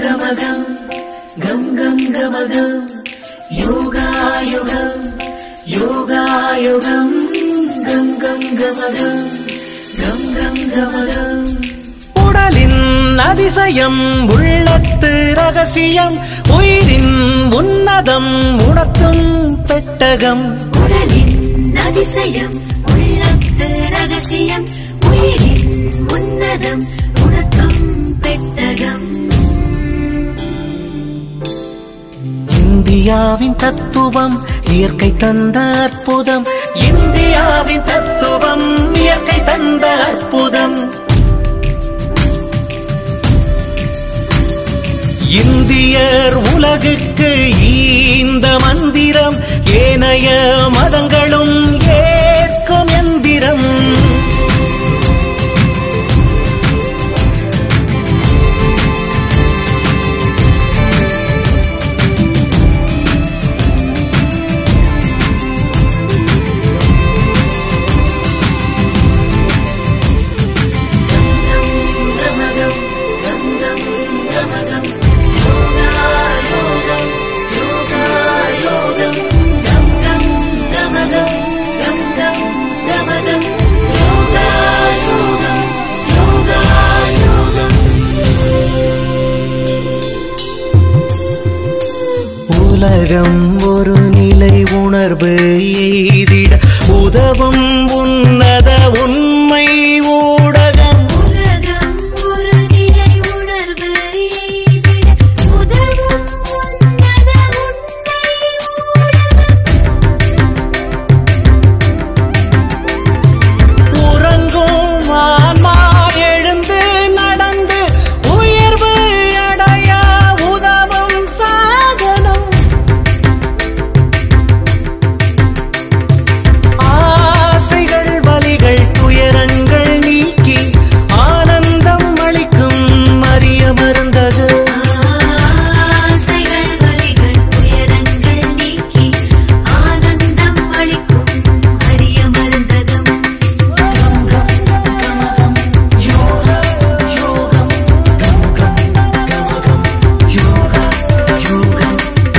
गमगम गम गम गमगम योगायोगम योगायोगम गम गम गमगम गम गम गमगम உடலின் அதிசயம் உள்ளத்து ரகசியம் உயிரின் உன்னதம் உணர்த்தும் பெட்டகம் உடலின் அதிசயம் உள்ளத்து ரகசியம் உயிரின் உன்னதம் உணர்த்தும் பெட்டகம் இந்தியாவின் தத்துவம் இயற்கை தந்த அற்புதம் இந்தியாவின் தத்துவம் இயற்கை தந்த அற்புதம் இந்தியர் உலகுக்கு இந்த மந்திரம் ஏனைய மதங்களும் ஏற்கும் எந்திரம் உலகம் ஒரு நிலை உணர்வு எய்திட உதவும் உன்னத உண்மை ஊடகம் உலகம் ஒரு நிலை உணர்வு எய்திட உதவும் உன்னத உண்மை ஊடகம் உறங்கும் ஆன்மா எழுந்து நடந்து உயர்வு அடைய உதவும் சாதனம் ஆசைகள் வலிகள் துயரங்கள் நீக்கி ஆனந்தம் அளிக்கும் அரிய மருந்தது ஆசைகள் வலிகள் துயரங்கள் நீக்கி ஆனந்தம் அளிக்கும் அரிய மருந்தகம் கம் கம் கமகம் யோகா யோகம் கம் கம் கமகம் யோகா யோகம்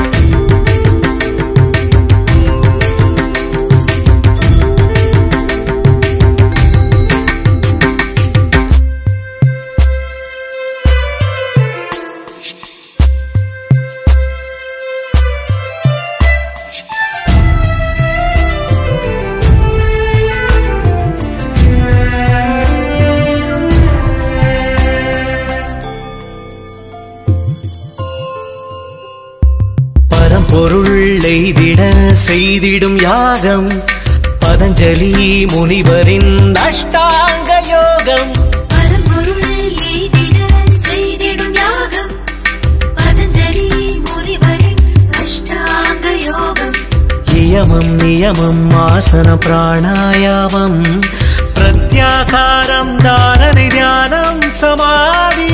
பரம்பொருள் எய்திட செய்திடும் யாகம் பதஞ்சலி முனிவரின் அஷ்டாங்க யோகம் பரம்பொருள் எய்திட செய்திடும் யாகம் பதஞ்சலி முனிவரின் அஷ்டாங்க யோகம் நியமம் நியமம் ஆசன பிராணாயாமம் பிரத்யாகாரம் தாரணை தியானம் சமாதி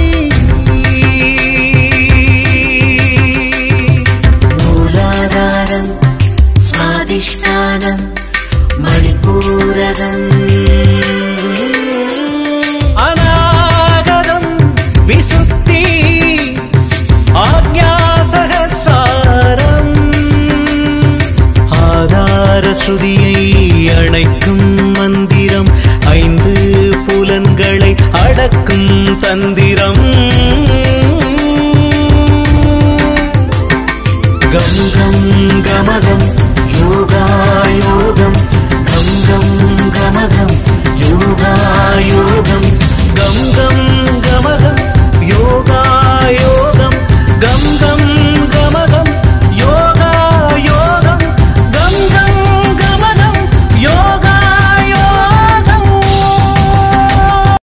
மூலாதாரம் ஸ்வாதிஷ்டானம் மணிப்பூரகம் அநாகதம் விசுத்தி ஆக்ஞா சகஸ்ராரம் ஆதார ஸ்ருதியை அணைக்கும் மந்திரம் ஐந்து புலன்களை அடக்கும் தந்திரம் கம் கம் கமகம் யோகா யோக